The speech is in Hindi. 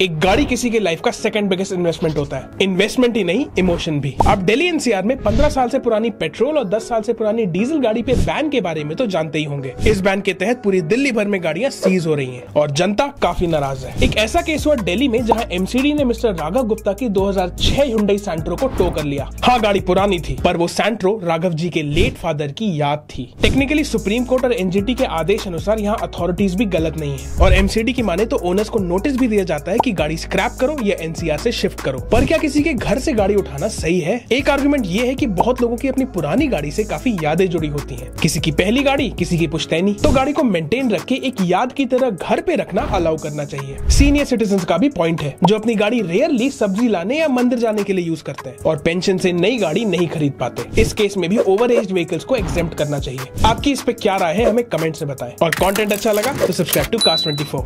एक गाड़ी किसी के लाइफ का सेकंड बिगेस्ट इन्वेस्टमेंट होता है। इन्वेस्टमेंट ही नहीं, इमोशन भी। आप दिल्ली एनसीआर में 15 साल से पुरानी पेट्रोल और 10 साल से पुरानी डीजल गाड़ी पे बैन के बारे में तो जानते ही होंगे। इस बैन के तहत पूरी दिल्ली भर में गाड़ियां सीज हो रही हैं और जनता काफी नाराज है। एक ऐसा केस हुआ दिल्ली में जहां एमसीडी ने मिस्टर राघव गुप्ता की 2006 Hyundai सैंट्रो को टो कर लिया। हाँ, गाड़ी पुरानी थी, पर वो सैंट्रो राघव जी के लेट फादर की याद थी। टेक्निकली सुप्रीम कोर्ट और एनजीटी के आदेश अनुसार यहाँ अथॉरिटीज भी गलत नहीं है और एमसीडी की माने तो ओनर्स को नोटिस भी दिया जाता है कि गाड़ी स्क्रैप करो या एनसीआर से शिफ्ट करो। पर क्या किसी के घर से गाड़ी उठाना सही है? एक आर्गुमेंट ये है कि बहुत लोगों की अपनी पुरानी गाड़ी से काफी यादें जुड़ी होती हैं। किसी की पहली गाड़ी, किसी की पुश्तैनी, तो गाड़ी को मेंटेन रख के एक याद की तरह घर पे रखना अलाउ करना चाहिए। सीनियर सिटीजन का भी पॉइंट है जो अपनी गाड़ी रेयरली सब्जी लाने या मंदिर जाने के लिए यूज करते हैं और पेंशन से नई गाड़ी नहीं खरीद पाते। इस केस में भी ओवर एज व्हीकल्स को एग्जेम्प्ट करना चाहिए। आपकी इस पे क्या राय है, हमें कमेंट से बताएं और कंटेंट अच्छा लगा तो सब्सक्राइब टू कास्ट 24।